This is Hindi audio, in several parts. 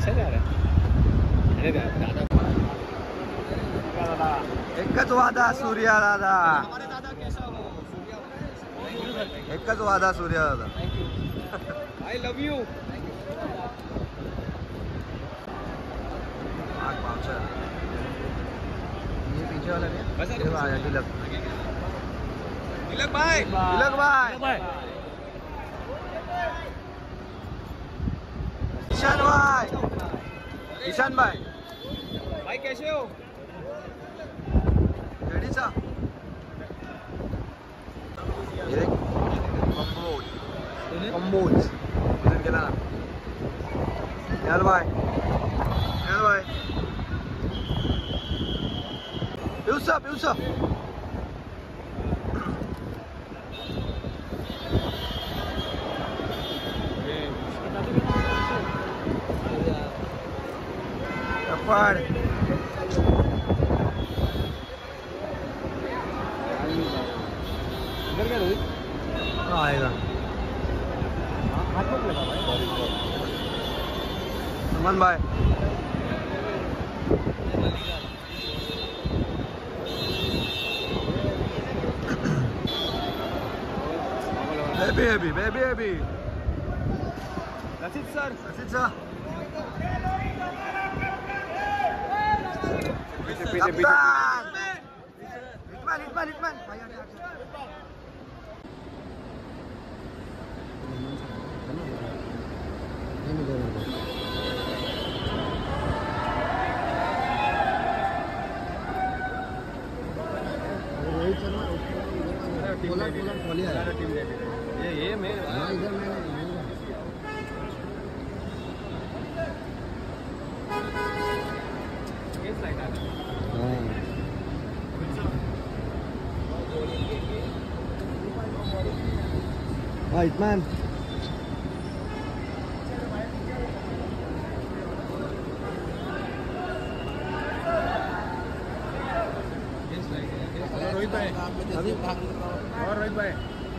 पैसा जा रहा है अरे दादा एकच वादा सूर्या दादा हमारे दादा कैसा हो सूर्या एकच वादा सूर्या दादा आई लव यू ये पीछे वाला क्या बस ये आया तिलक तिलक भाई तिलक भाई ईशान भाई ईशान भाई भाई कैसे हो रेडीचा ये कंबोज कंबोज वजन केला ना यार भाई पिवसा कपाड़ इधर क्या रोहित आएगा हाथ मत लगा भाई अमन भाई बेबी रचित सर पीछे हिटमैन रोहित शर्मा ये मेरे इधर हिटमैन रोहित भाई अभी और रोहित भाई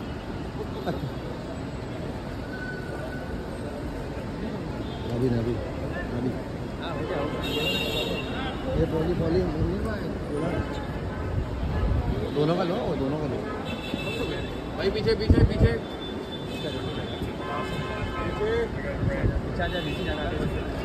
अभी हाँ हो गया ये पॉली दोनों का लो भाई पीछे जा नीचे जाना